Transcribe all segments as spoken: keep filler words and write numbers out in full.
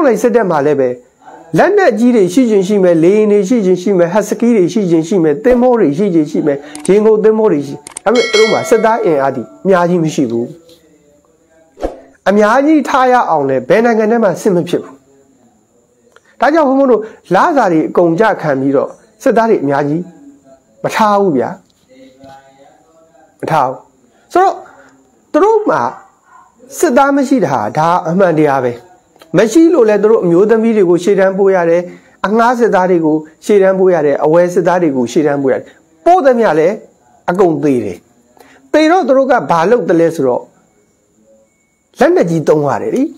လိုက်စစ်တဲ့မှာလည်းပဲလက်နဲ့ကြီးတွေရှိချင်းရှိမယ်လေရင်တွေရှိချင်းရှိမယ်ဟတ်စကီတွေရှိချင်းရှိမယ်သင်္ဘောတွေရှိချင်းရှိမယ်ရေငုပ်သင်္ဘောတွေရှိဒါပေမဲ့သူတို့မှာစစ်သားအင်အားဒီအများကြီးမရှိဘူးအများကြီးထားရအောင်လဲဘယ်နိုင်ငံထဲမှာစစ်မဖြစ်ဘူးဒါကြောင့်ဘုံဘုံတို့လားစာတွေအကုန်ကြခံပြီးတော့စစ်သားတွေအများကြီးမထားဘူးဗျာမထားဘူးဆိုတော့သူတို့မှာစစ်သားမရှိတာဒါအမှန်တရားပဲမရှိလို့လဲသူတို့အမျိုးသမီးတွေကိုရှေ့တန်းပို့ရတယ်အငှားစစ်သားတွေကိုရှေ့တန်းပို့ရတယ်အဝဲစစ်သားတွေကိုရှေ့တန်းပို့ရတယ်ပို့တယ်မြလဲအကုန်သေးတယ်သေတော့သူတို့ကဘာလုပ်တယ်လဲဆိုတော့လက်နဲ့ကြီးတုံးရတယ်လေ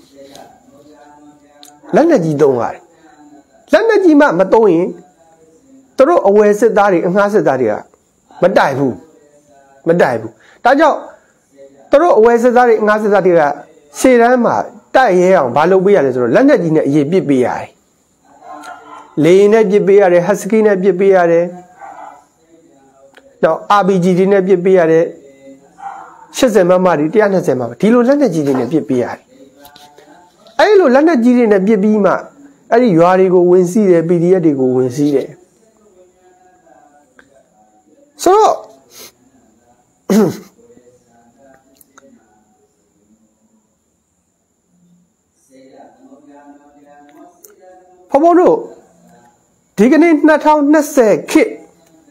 လက်နဲ့ကြီးတုံးရတယ်လက်နဲ့ကြီးမှမတုံးရင်သူတို့အဝဲစစ်သားတွေအငှားစစ်သားတွေကမတိုက်ဘူးမတိုက်ဘူးဒါကြောင့်သူတို့အဝဲစစ်သားတွေအငှားစစ်သားတွေကရှေ့တန်းမှာတိုက်ရဲအောင်ဘာလုပ်ပေးရလဲဆိုတော့လက်နဲ့ကြီးနဲ့အရေးပစ်ပေးရတယ်လေရင်နဲ့ပစ်ပေးရတယ်ဟတ်စကီနဲ့ပစ်ပေးရတယ်တော့ အာ ပီ ဂျီ တွေနဲ့ပစ်ပေးရတယ်ရှစ်ဆယ်မမတွေတစ်ရာနှစ်ဆယ်မမဒီလိုလက်နဲ့ကြီးတွေနဲ့ပစ်ပေးရတယ်အဲ့လိုလက်နဲ့ကြီးတွေနဲ့ပစ်ပြီးမှအဲ့ဒီရွာတွေကိုဝင်စီးတယ် ပီ ဒီ အက်ဖ် တွေကိုဝင်စီးတယ်ဆိုတော့ဘုံဘုံတို့ဒီကနေ့နှစ်ထောင်နှစ်ဆယ်ခေတ်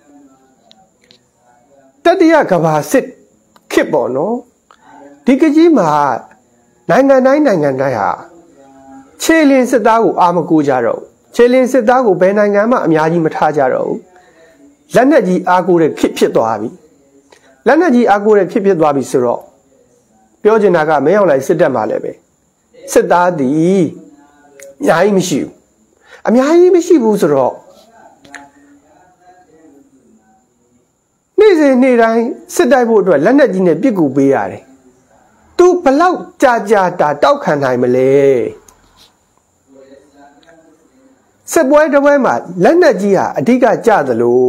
တတိယကမ္ဘာစစ်ခေတ်ပေါ့နော်ဒီကကြီးမှာနိုင်ငံတိုင်းနိုင်ငံတိုင်းဟာခြေလင်းစစ်သားကိုအာမကိုကြတော့ခြေလင်းစစ်သားကိုဘယ်နိုင်ငံမှအများကြီးမထားကြတော့ဘူးလက်နက်ကြီးအားကိုတဲ့ဖြစ်ဖြစ်သွားပြီလက်နက်ကြီးအားကိုတဲ့ဖြစ်ဖြစ်သွားပြီဆိုတော့ပြောချင်တာကမင်းအောင်လိုက်စစ်တပ်မှာလည်းပဲစစ်သားသည်အများကြီးမရှိဘူးအများကြီးမရှိဘူးဆိုတော့နေ့စဉ်နေ့တိုင်းစစ်တိုက်ဖို့အတွက်လက်နက်ကြီးနဲ့ပစ်ကူပေးရတယ်။ तू ဘလောက်ကြာကြာတာတောက်ခံနိုင်မလဲ။စစ်ပွဲတစ်ပွဲမှာလက်နက်ကြီးဟာအဓိကကျသလို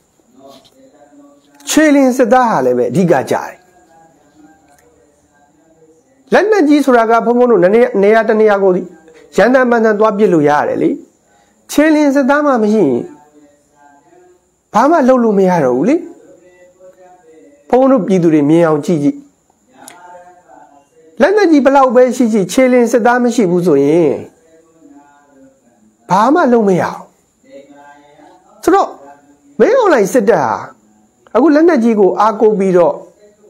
ခြေလင်းစစ်သားဟာလည်းပဲအဓိကကျတယ်။လက်နက်ကြီးဆိုတာကဘုံဘုံတို့နေနေရာတနေရာကိုရန်တမ်းပန်းတမ်းသွားပစ်လို့ရတယ်လေ။ခြေလင်းစစ်သားမှမရှိရင်ဘာမှလုပ်လို့မရတော့ဘူးလေဘုံတို့ပြည်သူတွေမြင်အောင်ကြည့်ကြည့်လက်နက်ကြီးဘလောက်ပဲရှိရှိခြေလင်းစစ်သားမရှိဘူးဆိုရင်ဘာမှလုပ်မရအောင်ဆိုတော့မင်းအွန်လိုင်းစစ်တပ်ဟာအခုလက်နက်ကြီးကိုအားကိုးပြီးတော့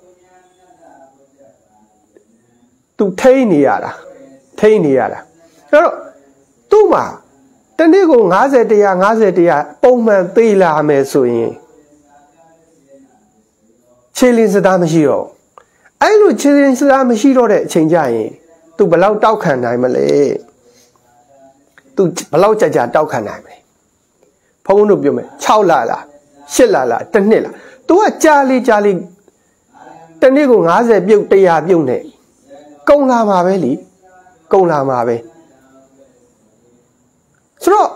သူထိန်းနေရတာထိန်းနေရတာအဲ့တော့သူ့မှာတနေ့ကို၅၀ ၁၅၀ ၁၀၀ပုံမှန်သေးလာမယ်ဆိုရင်ခြေလင်းစစ်သားမရှိတော့အဲ့လိုခြေလင်းစစ်သားမရှိတော့တဲ့အချိန်ကြရင် तू ဘလောက်တောက်ခံနိုင်မလဲ तू ဘလောက်ကြာကြာတောက်ခံနိုင်မလဲဘုန်းဘုန်းတို့ပြောမယ်၆လလား၈လလားတစ်နှစ်လား तू ကကြာလေကြာလေတနေ့ကို၅၀ပြုတ်၁၀၀ပြုတ်နဲ့ကုန်လာမှာပဲလीကုန်လာမှာပဲဆိုတော့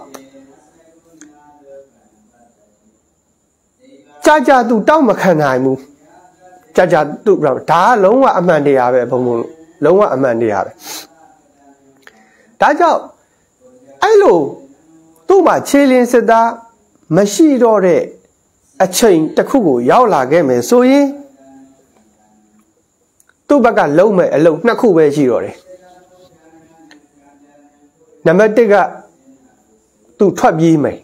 ကြာကြာ तू တောက်မခံနိုင်ဘူးကြာကြာ तू ဒါကလုံးဝအမှန်တရားပဲဘုံဘုံလုံးဝအမှန်တရားပဲဒါကြောင့်အဲ့လိုသူ့မှာခြေလင်းစစ်သားမရှိတော့တဲ့အချိန်တစ်ခုကိုရောက်လာခဲ့မယ်ဆိုရင်သူ့ဘက်ကလုံးမဲ့အလုံးနှစ်ခုပဲရှိတော့တယ်နံပါတ်၁ကသူထွက်ပြေးမယ်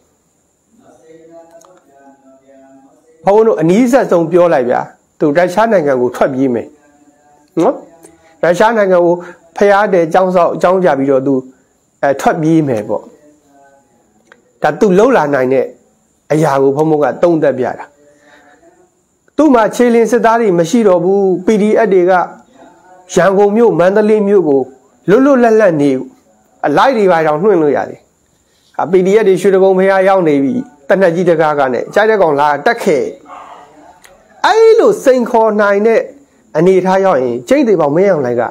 ဘုန်းတို့အနည်းဆက်ဆုံးပြောလိုက်ဗျာသူရုရှားနိုင်ငံကိုထွက်ပြေးမယ်နော်ရုရှားနိုင်ငံကိုဖျားတယ်ចောင်းဆောက်အကြောင်းပြပြီးတော့သူအဲထွက်ပြေးမယ်ပေါ့ဒါသူလှုပ်လာနိုင်တဲ့အရာကိုဘုန်းဘုန်းကတုံးသက်ပြတာသူ့မှာခြေလင်းစစ်သားတွေမရှိတော့ဘူး ပီ ဒီ အက်ဖ် တွေကရန်ကုန်မြို့မန္တလေးမြို့ကိုလွတ်လွတ်လပ်လပ်နေအလိုက်တွေပါတောင်နှွှင့်လို့ရတယ်အ ပီ ဒီ အက်ဖ် တွေရွှေတကုံဖျားရောက်နေပြီတနက်ကြီးတကားကနဲ့ကြိုက်တဲ့ကောင်လာတက်ခဲ့အဲ့လိုစိန်ခေါ်နိုင်တဲ့အနေထားရောက်ရင်ကျိန်းသေးပေါင်မင်းအောင်လိုက်က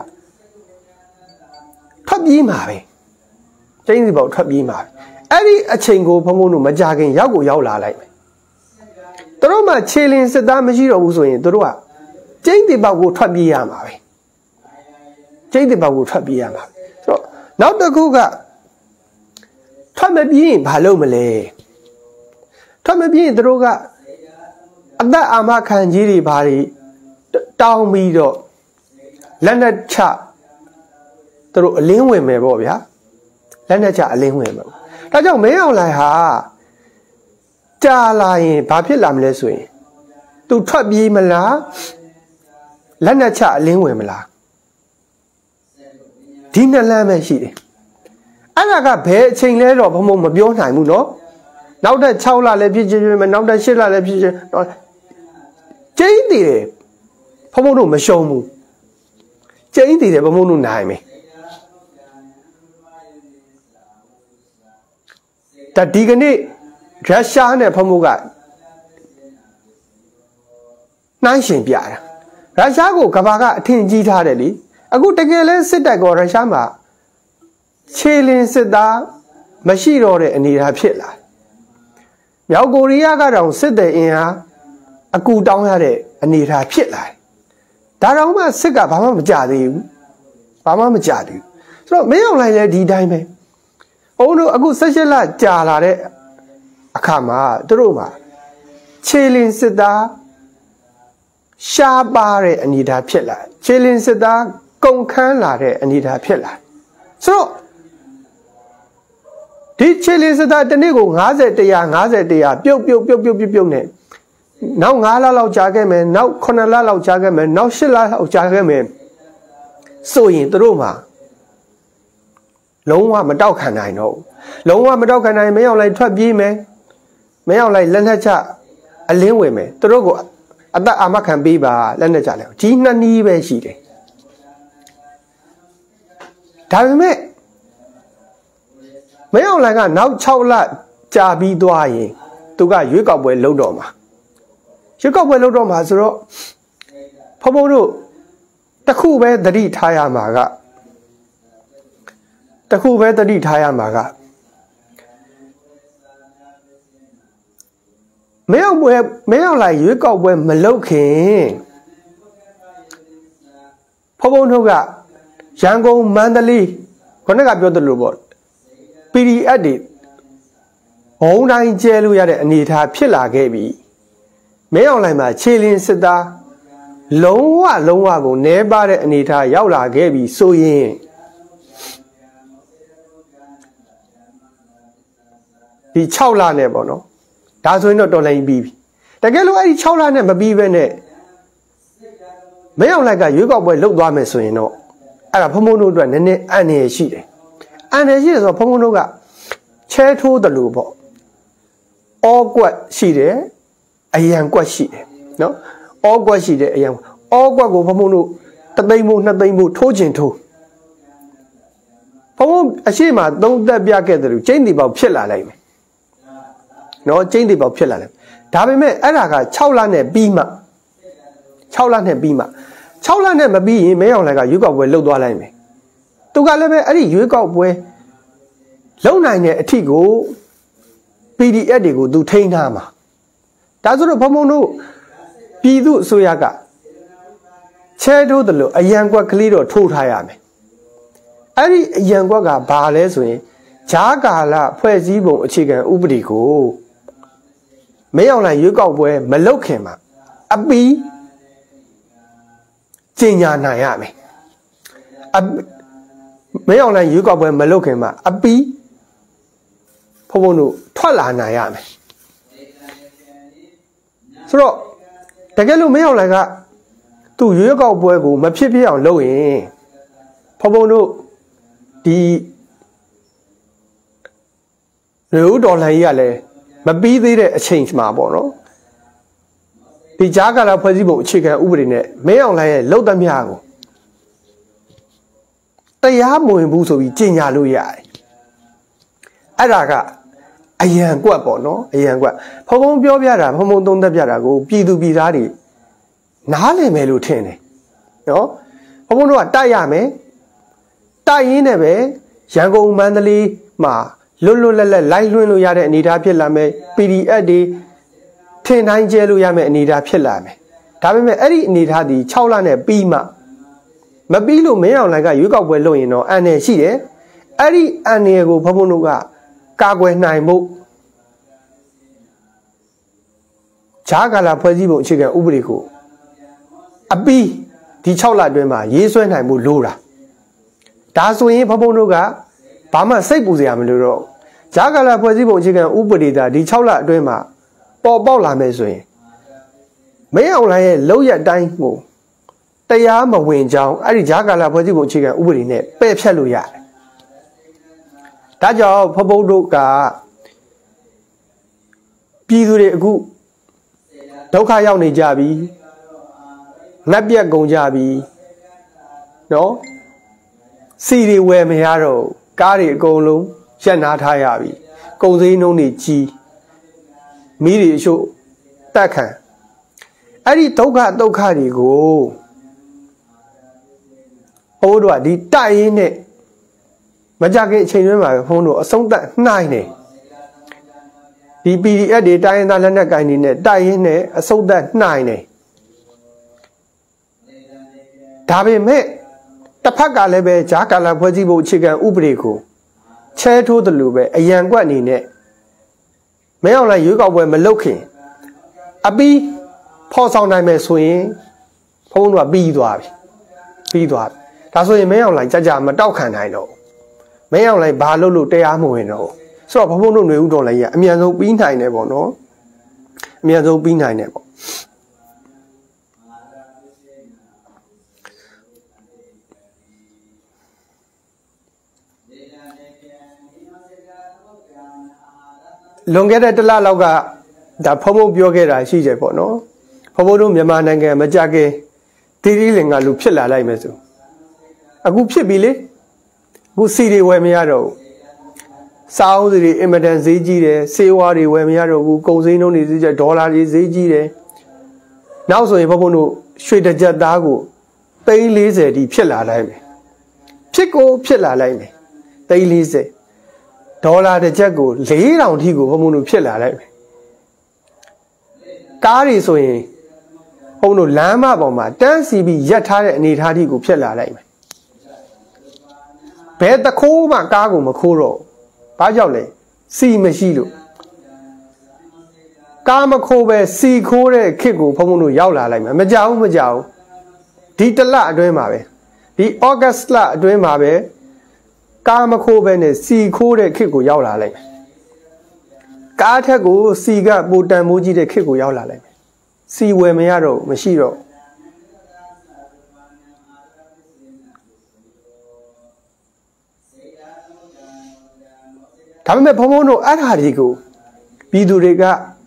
ထွက်ပြေးမှာပဲကျိန်းသေးပေါင်ထွက်ပြေးမှာပဲအဲ့ဒီအချိန်ကိုဘုံဘုံတို့မကြခင်ရောက်ကိုရောက်လာလိုက်မယ်သူတို့မှခြေလင်းစစ်သားမရှိတော့ဘူးဆိုရင်သူတို့ကကျိန်းသေးပေါင်ကိုထွက်ပြေးရမှာပဲကျိန်းသေးပေါင်ကိုထွက်ပြေးရမှာဆိုတော့နောက်တစ်ခုကထွက်မပြေးရင်ဘာလုပ်မလဲထွက်မပြေးရင်သူတို့ကအသက်အာမခံကြီးတွေဘာတွေတောင်းပြီးတော့လက်နဲ့ချသူတို့အလင်းဝင်မယ်ပေါ့ဗျာလက်နဲ့ချအလင်းဝင်မယ်ဒါကြောင့်မင်းအောင်လှိုင်ဟာကြာလာရင်ဘာဖြစ်လာမလဲဆိုရင်သူထွက်ပြေးမလားလက်နဲ့ချအလင်းဝင်မလားဒီနှစ်လမ်းပဲရှိတယ်အဲ့ဒါကဘယ်အချိန်လဲတော့ဘုံဘုံမပြောနိုင်ဘူးเนาะနောက်တဲ့၆လလည်းဖြစ်ချင်းဖြစ်မယ်နောက်တဲ့၈လလည်းဖြစ်ချင်းကျင်းတည်တယ်ဘုံဘုံတို့မရှုံးဘူးကျင်းတည်တယ်ဘုံဘုံတို့နိုင်မယ်ဒါဒီကနေ့ရုရှားနဲ့ဘုံဘုံကနှိုင်းရှင်ပြတာရုရှားကိုကမ္ဘာကအထင်ကြီးထားတယ်လीအခုတကယ်လဲစစ်တပ်ကရုရှားမှာခြေလင်းစစ်သားမရှိတော့တဲ့အနေအထားဖြစ်လာမြောက်ကိုရီးယားကတော့စစ်တဲ့အင်အားအကူတောင်းရတဲ့အနေအထားဖြစ်လာဒါတော့မှစစ်ကဘာမှမကြသေးဘူးဘာမှမကြသေးဘူးဆိုတော့မင်းအောင်လိုက်လဲဒီတိုင်းပဲအုံးတို့အခု၁၈လကြာလာတဲ့အခါမှာသူတို့မှာခြေလင်းစစ်သားရှားပါတဲ့အနေအထားဖြစ်လာခြေလင်းစစ်သားကုန်ခန်းလာတဲ့အနေအထားဖြစ်လာဆိုတော့ဒီခြေလင်းစစ်သားတစ်နေ့ကို၅၀ ၁၅၀ ၁၀၀ပြုတ်ပြုတ်ပြုတ်ပြုတ်ပြုတ်ပြုတ်နေနောက်၅လလောက်ကြာခဲ့မယ်နောက်ခုနှစ်လလောက်ကြာခဲ့မယ်နောက်၈လလောက်ကြာခဲ့မယ်ဆိုရင်သူတို့မှာလုံးဝမတောက်ခံနိုင်တော့လုံးဝမတောက်ခံနိုင်မရောက်လိုက်ထွက်ပြေးမယ်မရောက်လိုက်လက်နဲ့ချအလင်းဝင်မယ်သူတို့ကအသက်အာမခံပေးပါလက်နဲ့ချလဲဒီနှစ်နည်းပဲရှိတယ်ဒါပေမဲ့မင်းအောင်လှိုင်ကနောက်၆လကြာပြီးသွားရင်သူကရွေးကောက်ပွဲလုပ်တော့မှာရွေးကောက်ပွဲလုပ်တော့မှာဆိုတော့ဖဖုံးတို့တခုပဲသတိထားရမှာကတခုပဲသတိထားရမှာကမင်းအောင်ပွဲမင်းအောင်လှိုင်ရွေးကောက်ပွဲမလုပ်ခင်ဖဖုံးတို့ကရန်ကုန်မန္တလေးခုနကပြောသလိုပေါ့ ပီ ဒီ အက်ဖ် တွေဘုံတိုင်းကျဲလို့ရတဲ့အနေအထားဖြစ်လာခဲ့ပြီမင်းအောင်လှိုင်မှာခြေလင်းစစ်သားလုံးဝလုံးဝကိုနဲပါတဲ့အနေအထားရောက်လာခဲ့ပြီဆိုရင်ဒီ၆လနဲ့ပေါ့နော်ဒါဆိုရင်တော့တော်လိုင်းပြီးပြီတကယ်လို့အဲ့ဒီ၆လနဲ့မပြီးဘဲနဲ့မင်းအောင်လှိုင်ကရွေးကောက်ပွဲလုပ်သွားမယ်ဆိုရင်တော့အဲ့ဒါဖုံဖုံတို့အတွက်နည်းနည်းအန္တရာယ်ရှိတယ်အန္တရာယ်ရှိတယ်ဆိုတော့ဖုံဖုံတို့ကချဲထိုးတယ်လို့ပေါ့အောကွက်ရှိတယ်အယံကွက်ရှိတယ်နော်အောကွက်ရှိတယ်အယံအောကွက်ကိုဖုံဖုံတို့တသိန်းမို့နှစ်သိန်းမို့ထိုးကျင်ထိုးဖုံဖုံအရှိမသုံးသက်ပြခဲ့တယ်လို့ကျင်းတီပေါက်ဖြစ်လာလိုက်မယ်နော်ကျင်းတီပေါက်ဖြစ်လာတယ်ဒါပေမဲ့အဲ့ဒါက၆လနဲ့ပြီးမှ၆လနဲ့ပြီးမှ၆လနဲ့မပြီးရင်မင်းအောင်လှိုင်ကရွေးကောက်ပွဲလှုပ်သွားလိုက်မယ်သူကလည်းပဲအဲ့ဒီရွေးကောက်ပွဲလုံနိုင်တဲ့အထီကို ပီ ဒီ အက်ဖ် တွေကိုသူထိန်းထားမှာဒါဆိုတော့ဘုံဘုံတို့ပြည်သူအစိုးရကချဲထိုးတယ်လို့အယံကွက်ကလေးတော့ထိုးထားရမယ်အဲ့ဒီအယံကွက်ကဘာလဲဆိုရင်ဂျားကာလဖွဲ့စည်းပုံအခြေခံဥပဒေကိုမင်းအောင်လှိုင်ရွေးကောက်ပွဲမလုပ်ခင်မှာအပီးကျင်ညာနိုင်ရမယ်အမင်းအောင်လှိုင်ရွေးကောက်ပွဲမလုပ်ခင်မှာအပီးဖုံဖုံတို့ထွက်လာနိုင်ရမယ်ဆိုတော့တကယ်လို့မင်းအောင်လှိုင်ကသူ့ရွေးကောက်ပွဲကိုမဖြစ်ဖြစ်အောင်လုပ်ရင်ဖုံဖုံတို့ဒီရိုးဒေါ်လာကြီးကလည်းမပြီးသေးတဲ့အချိန်မှာပေါ့နော်ဒီကြားကာလဖွဲ့စည်းပုံအခြေခံဥပဒေနဲ့မင်းအောင်လှိုင်ရဲ့လုံသမျှကိုတရားမဝင်ဘူးဆိုပြီးကြေညာလို့ရတယ်အဲ့ဒါကအယံကွက်ပေါ့နော်အယံကွက်ဖုံဖုံပြောပြတာဖုံဖုံသုံးသက်ပြတာကိုပြည်သူပြည်သားတွေနားလည်မယ်လို့ထင်တယ်နော်ဖုံဖုံတို့ကတိုက်ရမယ်တိုက်ရင်းနဲ့ပဲရန်ကုန်မန္တလေးမှာလွတ်လွတ်လပ်လပ်လိုက်လွှင့်လို့ရတဲ့အနေအထားဖြစ်လာမယ် ပီ ဒီ အက်ဖ် တွေထင်တိုင်းကျဲလို့ရမယ့်အနေအထားဖြစ်လာမယ်ဒါပေမဲ့အဲ့ဒီအနေအထားဒီ၆လနဲ့ပြီးမှမပြီးလို့မင်းအောင်လှိုင်ကရွေးကောက်ပွဲလုပ်ရင်တော့အန်နယ်ရှိတယ်အဲ့ဒီအန်နယ်ကိုဖုံဖုံတို့ကကာကွယ်နိုင်မှုဂျာကာလာဖွဲ့စည်းပုံအခြေခံဥပဒေကိုအပီးဒီ၆လအတွင်းမှာရေးဆွဲနိုင်မှုလိုတာဒါဆိုရင်ဘုံဘုံတို့ကဘာမှစိတ်ပူစရာမလိုတော့ဂျာကာလာဖွဲ့စည်းပုံအခြေခံဥပဒေဒါဒီ၆လအတွင်းမှာပေါ်ပေါက်လာမယ်ဆိုရင်မင်းအောင်လှိုင်ရဲ့လောက်ရတိုင်းကိုတရားမဝင်ကြောင်းအဲ့ဒီဂျာကာလာဖွဲ့စည်းပုံအခြေခံဥပဒေနဲ့ပယ်ဖြတ်လို့ရတယ်ဒါကြောင့်ဘုံဘုံတို့ကပြည်သူတွေအခုဒုက္ခရောက်နေကြပြီငတ်ပြက်ကုန်ကြပြီနော်စီတွေဝယ်မရတော့ကားတွေအကုန်လုံးရပ်နာထားရပြီကုန်စည်နှုန်းတွေကြီးမိတွေအချို့တက်ခံအဲ့ဒီဒုက္ခဒုက္ခတွေကိုဘိုးတို့ကဒီတိုက်ရင်းနဲ့မကြခင်အချိန်တွင်းမှာပဲဘုန်းတို့အဆုံးသတ်နှိုင်းနေဒီ P D F တွေတိုင်းရင်းသားလက်နက်ကိုင်တွေနဲ့တိုက်ရင်းနဲ့အဆုံးသတ်နှိုင်းနေဒါပေမဲ့တစ်ဖက်ကလည်းပဲဂျာကာလာဖွဲ့စည်းပုံအခြေခံဥပဒေကိုချဲထိုးတယ်လို့ပဲအရန်ကွက်အနေနဲ့မင်းအောင်လှိုင်ရွေးကောက်ပွဲမလုပ်ခင်အပီးဖော်ဆောင်နိုင်မယ်ဆိုရင်ဘုန်းတို့ကပြီးသွားပြီပြီးသွားပြီဒါဆိုရင်မင်းအောင်လှိုင်ကြကြမတောက်ခံနိုင်တော့မင်းအောင်လှိုင်ဘာလုပ်လို့တရားမဝင်တော့ဆိုတော့ဘုန်းတို့ຫນွေဦးတော်လည်းရအမြန်ဆုံးပြီးနိုင်တယ်ပေါ့နော်အမြန်ဆုံးပြီးနိုင်တယ်ပေါ့လွန်ခဲ့တဲ့တစ်လလောက်ကဒါဖုံဖုံပြောခဲ့တာရှိကြပေါ့နော်ဖုံဖုံတို့မြန်မာနိုင်ငံမကြခင်တီတီလင်ကလူဖြစ်လာလိုက်မယ်ဆိုအခုဖြစ်ပြီလေအခုစီတွေဝယ်မရတော့စားအုပ်တွေအင်မတန်ဈေးကြီးတယ်ဆေးဝါးတွေဝယ်မရတော့ဘူးကုန်စည်နှုန်းတွေဈေးကျဒေါ်လာတွေဈေးကြီးတယ်နောက်ဆိုရင်ဖုံဖုံတို့ရွှေတစ်ကြက်သားကိုသိန်း၄၀တိဖြစ်လာလိုက်မယ်ဖြစ်ကိုဖြစ်လာလိုက်မယ်သိန်း၄၀ဒေါ်လာတစ်ချက်ကို၄ထောင်ထိကိုဘုံဘုံတို့ဖြစ်လာလိုက်မယ်ကားတွေဆိုရင်ဘုံတို့လမ်းမပေါ်မှာတန်းစီပြီးရက်ထားတဲ့အနေအထားထိကိုဖြစ်လာလိုက်မယ်ဘယ်တခိုးမှကားကိုမခိုးတော့ဘာကြောင့်လဲစီမရှိလို့ကားမခိုးပဲစီခိုးတဲ့ခစ်ကိုဘုံဘုံတို့ရောက်လာလိုက်မယ်မကြောက်မကြောက်ဒီတလအတွင်းမှာပဲဒီဩဂတ်လအတွင်းမှာပဲကားမခိုးပဲနဲ့စီခိုးတဲ့ခစ်ကိုရောက်လာလိုက်မယ်ကားထက်ကိုစီကပိုတန်မိုးကြီးတဲ့ခစ်ကိုရောက်လာလိုက်မယ်စီဝယ်မရတော့မရှိတော့ဒါပေမဲ့ဘုံဘုံတို့အဲ့ဓာတွေကိုပြည်သူတွေက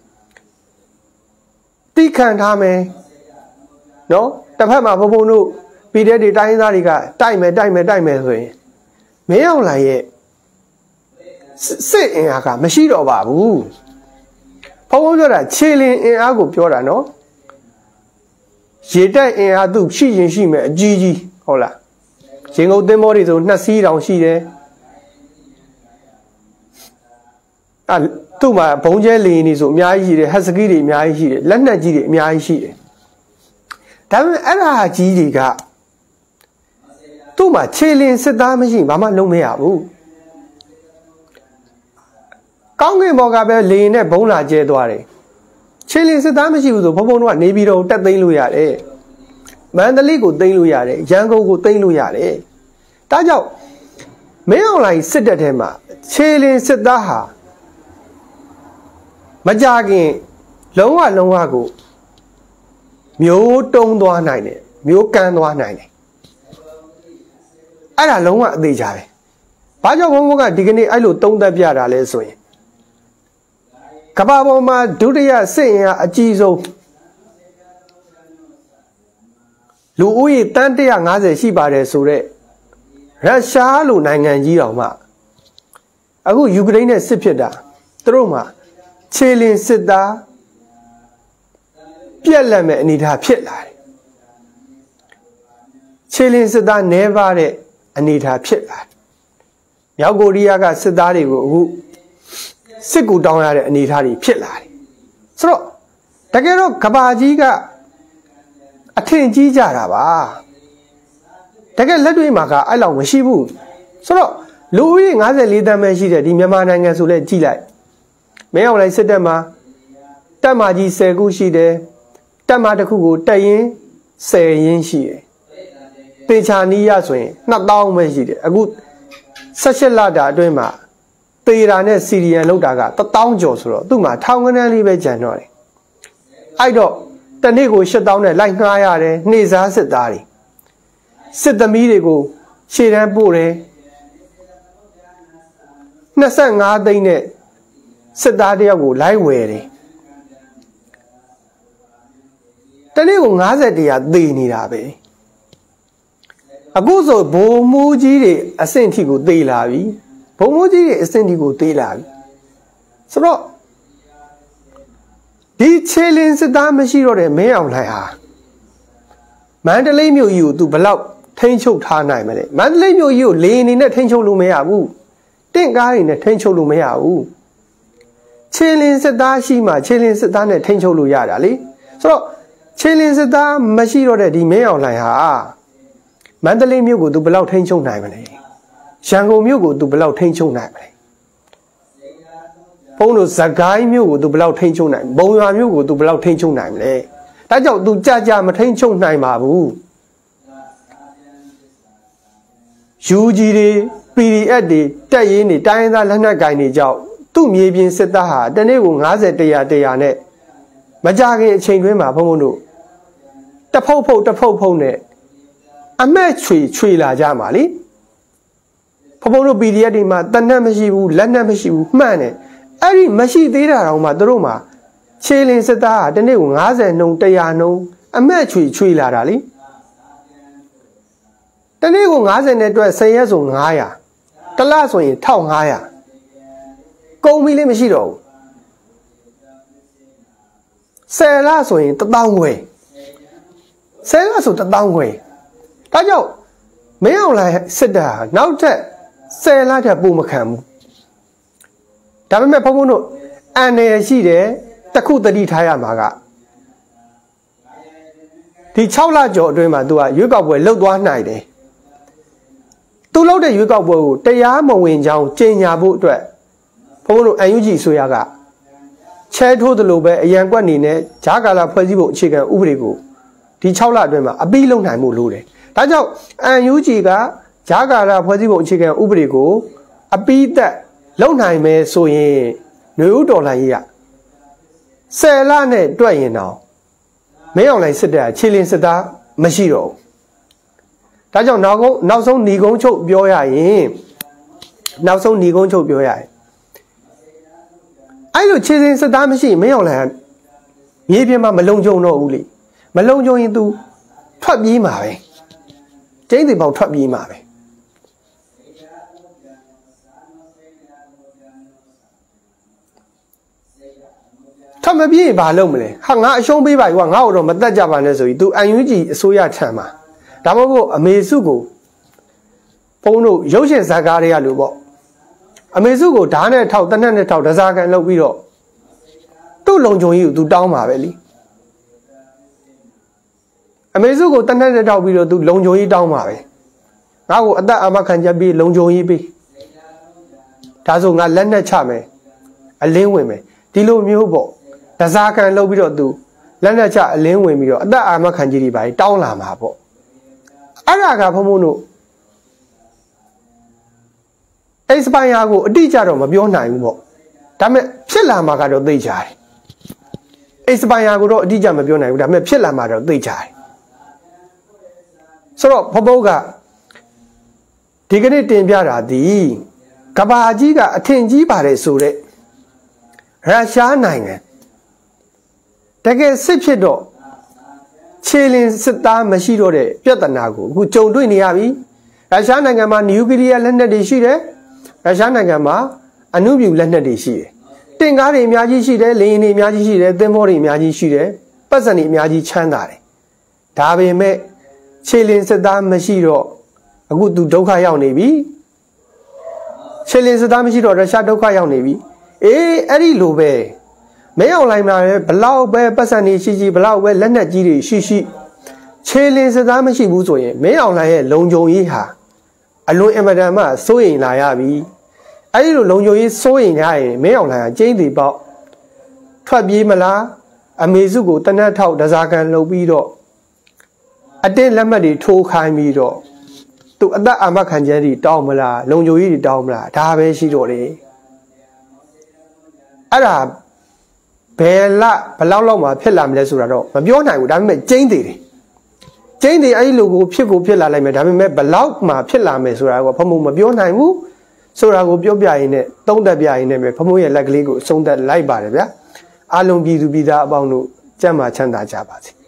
တိခံထားမယ်နော်တစ်ဖက်မှာဘုံဘုံတို့ပြည်တဲ့တွေတိုင်းသားတွေကတိုက်မယ်တိုက်မယ်တိုက်မယ်ဆိုရင်မင်းအောင်လှိုင်ရဲ့စစ်အင်အားကမရှိတော့ပါဘူးဘုံဘုံပြောတာခြေလင်းအင်အားကိုပြောတာနော်ရေတက်အင်အားသူရှိရင်ရှိမယ်အကြီးကြီးဟုတ်လားရင်ကုန်သင်းမောတွေဆိုနှစ်စီးတောင်ရှိတယ်အဲသူ့မှာဘုံကျဲလေနေဆိုအများကြီးရှိတယ်ဟက်စကီတွေအများကြီးရှိတယ်လက်နက်ကြီးတွေအများကြီးရှိတယ်ဒါပေမဲ့အဲ့ဒါကြီးတွေကသူ့မှာခြေလင်းစစ်သားမရှိဘာမှလုံးမရဘူးကောင်းကင်ဘော်ကပဲလေနဲ့ဘုံလာကျဲသွားတယ်ခြေလင်းစစ်သားမရှိဘူးဆိုဘုံဘုံတို့ကနေပြီးတော့တက်သိမ်းလို့ရတယ်မန္တလေးကိုသိမ်းလို့ရတယ်ရန်ကုန်ကိုသိမ်းလို့ရတယ်ဒါကြောင့်မင်းအောင်လှိုင်စစ်တပ်ထဲမှာခြေလင်းစစ်သားဟာမကြခင်လုံးဝလုံးဝကိုမျိုးတုံးသွားနိုင်တယ်မျိုးကန်းသွားနိုင်တယ်အဲ့ဒါလုံးဝအသေးချပဲဘာကြောင့်ဘုံဘုံကဒီကနေ့အဲ့လိုတုံးသက်ပြတာလဲဆိုရင်ကမ္ဘာပေါ်မှာဒုတိယစစ်အင်အားအကြီးဆုံးလူဦးရေတန်းone hundred fiftyရှိပါတယ်ဆိုတော့ရုရှားလိုနိုင်ငံကြီးတော်မှအခုယူကရိန်းနဲ့စစ်ဖြစ်တာသူတို့မှာခြေလင်းစစ်သားပြက်လက်မဲ့အနေထားဖြစ်လာတယ်ခြေလင်းစစ်သားနဲပါတဲ့အနေထားဖြစ်လာတယ်မြောက်ကိုရီးယားကစစ်သားတွေကိုအခုစစ်ကူတောင်းရတဲ့အနေအထားတွေဖြစ်လာတယ်ဆိုတော့တကယ်တော့ကဘာကြီးကအထင်ကြီးကြတာပါတကယ်လက်တွေ့မှာကအဲ့လောက်မရှိဘူးဆိုတော့လူဦးရေ၅၄တန်းပဲရှိတယ်ဒီမြန်မာနိုင်ငံဆိုလဲကြည့်လိုက်မင်းအောင်လှိုင်စစ်တပ်မှာတပ်မကြီး၁၀ခုရှိတယ်တပ်မတစ်ခုကိုတက်ရင်၁၀ရင်းရှိတယ်တေချာနီးရဆိုရင်နှစ်သောင်းပဲရှိတယ်အခု၁၈လတာအတွင်းမှာတေရာနဲ့စီရီယန်လောက်တာကတစ်သောင်းကျော်ဆိုတော့သူ့မှာထောင်ကနန်းလေးပဲကျန်တော့တယ်အဲ့တော့တနေ့ကို၈သောင်းနဲ့လိုက်ငှားရတယ်နှိစားစစ်သားတွေစစ်သမီးတွေကိုရှေ့တန်းပို့တယ်၂၅သိန်းနဲ့စစ်သားတယောက်ကိုလိုက်ဝယ်တယ်တနေ့ကို၅၀တရားသေနေတာပဲအခုဆိုဘုံမူကြီးတွေအဆင့်ထိကိုသေလာပြီဘုံမူကြီးတွေအဆင့်ထိကိုသေလာပြီဆိုတော့ဒီခြေလင်းစစ်သားမရှိတော့တဲ့မင်းအောင်လှိုင်ဟာမန္တလေးမြို့ကြီးကိုသူဘလောက်ထိန်းချုပ်ထားနိုင်မလဲမန္တလေးမြို့ကြီးကိုလေအနေနဲ့ထိန်းချုပ်လို့မရဘူးတင့်ကားတွေနဲ့ထိန်းချုပ်လို့မရဘူးခြေလင်းစစ်သားရှိမှခြေလင်းစစ်သားနဲ့ထိန်းချုပ်လို့ရတာလေဆိုတော့ခြေလင်းစစ်သားမရှိတော့တဲ့ဒီမင်းအောင်လှိုင်ဟာမန္တလေးမြို့ကိုသူဘယ်လောက်ထိန်းချုပ်နိုင်မလဲရန်ကုန်မြို့ကိုသူဘယ်လောက်ထိန်းချုပ်နိုင်မလဲဘုန်းတို့စကိုင်းမြို့ကိုသူဘယ်လောက်ထိန်းချုပ်နိုင်ဘုံရွာမြို့ကိုသူဘယ်လောက်ထိန်းချုပ်နိုင်မလဲဒါကြောင့်သူကြကြမထိန်းချုပ်နိုင်ပါဘူးယူဂျီတွေ ပီ ဒီ အက်ဖ် တွေတက်ရင်းတွေတိုင်းရင်းသားလက်နက်ကိုင်တွေကြောင့်သူ့မြေပြင်စစ်သားဟာတနေ့ကို၅၀တရားတရားနဲ့မကြခင်အချိန်တွင်းမှာဘုံဘုံတို့တဖုတ်ဖုတ်တဖုတ်ဖုတ်နဲ့အမက်ချွေချွေလာကြမှာလေဘုံဘုံတို့ ပီ ဒီ အက်ဖ် တွေမှာတနက်မရှိဘူးလက်နက်မရှိဘူးမှန်တယ်အဲ့ဒီမရှိသေးတာတောင်မှသူတို့မှာခြေလင်းစစ်သားဟာတနေ့ကို၅၀နှုန်းတရားနှုန်းအမက်ချွေချွေလာတာလေတနေ့ကို၅၀နဲ့အတွက်၁၀ရက်ဆို၅၀၀တလဆိုရင်၁၅၀၀ကုန်ပြီလေမရှိတော့ဘူး၁၀လဆိုရင်တစ်သောင်းခွဲ၁၀လဆိုတစ်သောင်းခွဲဒါကြောင့်မင်းအောင်လှိုင်စစ်တပ်ဟာနောက်ထပ်၁၀လထက်ပိုမခံဘူးဒါပေမဲ့ဘုံဘုံတို့အန်ရရှိတယ်တခုတတိထားရမှာကဒီ၆လကျော်အတွင်းမှာ तू ကရွေးကောက်ပွဲလှုပ်သွားနိုင်တယ်သူလှုပ်တဲ့ရွေးကောက်ပွဲကိုတရားမဝင်ကြောင်းကြေညာဖို့အတွက်ဘုံဘုံတို့ အန် ယူ ဂျီ အစိုးရကချဲထိုးသလိုပဲအရန်ကွက်နေနဲ့ဂျာကာလာဖွဲ့စည်းဖို့အခြေခံဥပဒေကိုဒီ၆လအတွင်းမှာအပြီးလုံနိုင်မှုလိုတယ်ဒါကြောင့် အန် ယူ ဂျီ ကဂျာကာလာဖွဲ့စည်းဖို့အခြေခံဥပဒေကိုအပြီးသက်လုံနိုင်မယ်ဆိုရင်ຫນွေဦးတော်လှန်ရေးက၁၀လနဲ့တွက်ရင်တော့မင်းအောင်လှိုင်စစ်တပ်ခြေလင်းစစ်သားမရှိတော့ဘူးဒါကြောင့်နောက်ဆုံးနောက်ဆုံးညီကုန်းချုပ်ပြောရရင်နောက်ဆုံးညီကုန်းချုပ်ပြောရရင်အဲ့လိုခြေလင်းစစ်သားမရှိမင်းအောင်လှိုင်မြေပြင်မှာမလုံခြုံတော့ဘူးလေမလုံခြုံရင် तू ထွက်ပြေးမှာပဲကျင်းစီပေါက်ထွက်ပြေးမှာပဲထမပြေးဘာလုပ်မလဲဟာငါအရှုံးပေးပါကွာငါ့ကိုတော့မတက်ကြပါနဲ့ဆိုပြီး तू အန် ယူ ဂျီ အစိုးရထံမှာဒါမှမဟုတ်အမေစုကိုဘုံတို့ရုပ်ရှင်ဇာတ်ကားတွေကလို့ပေါ့အမေစုကိုဓာတ်နဲ့ထောက်တနက်နဲ့ထောက်ဒဇာကန်လုပ်ပြီးတော့သူ့လုံခြုံရေးကို तू တောင်းပါပဲလीအမေစုကိုတနက်နဲ့ထောက်ပြီးတော့ तू လုံခြုံရေးတောင်းပါပဲငါ့ကိုအသက်အာမခံချက်ပြီးလုံခြုံရေးပေးဒါဆိုငါလက်နဲ့ချမယ်အလင်းဝင်မယ်ဒီလိုမျိုးပေါ့ဒဇာကန်လုပ်ပြီးတော့ तू လက်နဲ့ချအလင်းဝင်ပြီးတော့အသက်အာမခံချက်တွေပါတောင်းလာမှာပေါ့အဲ့ဒါကဘုံဘုံတို့အိစပိုင်ယာကိုအတိအကျတော့မပြောနိုင်ဘူးပေါ့ဒါပေမဲ့ဖြစ်လာမှာကတော့သိကြတယ်အိစပိုင်ယာကိုတော့အတိအကျမပြောနိုင်ဘူးဒါပေမဲ့ဖြစ်လာမှာတော့သိကြတယ်ဆိုတော့ဘဘုတ်ကဒီကနေ့တင်ပြတာဒီကဘာကြီးကအထင်ကြီးပါတယ်ဆိုတဲ့ရုရှားနိုင်ငံတကယ်စစ်ဖြစ်တော့ခြေလင်းစစ်သားမရှိတော့တဲ့ပြဿနာကိုအခုကြုံတွေ့နေရပြီရုရှားနိုင်ငံမှာနျူကလ িয়ার လက်နက်တွေရှိတယ်ရုရှားနိုင်ငံမှာအနုမြူလက်နက်တွေရှိတယ်တင့်ကားတွေအများကြီးရှိတယ်လေယာဉ်တွေအများကြီးရှိတယ်သင်္ဘောတွေအများကြီးရှိတယ်ပတ်စံတွေအများကြီးချမ်းသာတယ်ဒါပေမဲ့ခြေလင်းစစ်သားမရှိတော့အခုသူဒုက္ခရောက်နေပြီခြေလင်းစစ်သားမရှိတော့ရုရှားဒုက္ခရောက်နေပြီအေးအဲ့ဒီလိုပဲမင်းအောင်လိုက်မှာပဲဘလောက်ပဲပတ်စံနေရှိရှိဘလောက်ပဲလက်နက်ကြီးတွေရှိရှိခြေလင်းစစ်သားမရှိဘူးဆိုရင်မင်းအောင်လိုက်ရဲ့လုံခြုံရေးဟာအလွန်အင်မတန်မှစိုးရင်လာရပြီအဲ့ဒီလိုလုံခြုံရေးစိုးရင်ရရင်မင်းအောင်လှိုင်ကကျင်းတီပေါက်ထွက်ပြေးမလားအမေစုကိုတနတ်ထောက်ဒဇာကန်လုပ်ပြီးတော့အတင်းလက်မှတ်တွေထိုးခိုင်းပြီးတော့သူအသက်အာမခံချက်တွေတောင်းမလားလုံခြုံရေးတွေတောင်းမလားဒါပဲရှိတော့တယ်အဲ့ဒါဘယ်လဘယ်လောက်လောက်မှဖြစ်လာမလဲဆိုတာတော့မပြောနိုင်ဘူးဒါပေမဲ့ကျင်းသေးတယ်ကျင်းသေးအဲ့ဒီလိုကိုဖြစ်ကိုဖြစ်လာလိုက်မယ်ဒါပေမဲ့ဘယ်လောက်မှဖြစ်လာမယ်ဆိုတာကဖမိုးမပြောနိုင်ဘူးဆိုတာကိုပြောပြရင်းနဲ့သုံးသက်ပြရင်းနဲ့ပဲဖမိုးရဲ့လက်ကလေးကိုအဆုံးသက်လိုက်ပါတယ်ဗျာအားလုံးပြည်သူပြည်သားအပေါင်းတို့ကြံ့မာချမ်းသာကြပါစေ